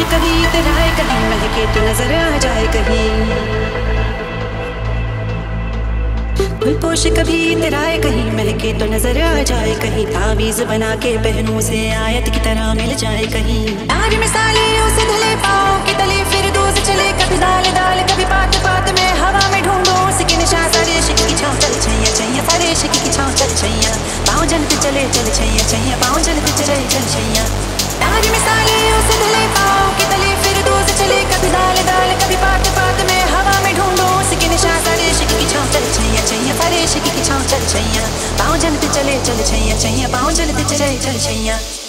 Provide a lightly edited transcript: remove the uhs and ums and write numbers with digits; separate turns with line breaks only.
कभी इतराए कहीं महके तो नजर आ जाए कहीं। गुलपोश कभी इतराए कहीं महके तो नजर आ जाए कहीं। तावीज बना के पहनूं से आयत की तरह मिल जाए कहीं। ताज मिसाली उसे धले पाओ कि तले फिर दूज चले। कभी दाल दाल कभी पात पात में हवा में ढूंढो उसके निशा। फरेश की छाँव चल छैया छैया फरेश की छाँव चल छैया। पाँव जल पे चले चल छैया छैया पाँव जल पे चले चल छैया। ताज मिसाली उसे धले पाओ कि तले फिर दूज चले। कभी दाल दाल कभी पात पात में हवा में ढूंढो उसके निशा। फरेश की छाँव चल छैया छैया फरेश की छाँव चल छैया। पाँव जल पे चले चल छैया छैया पाँव जल पे चले चल छैया।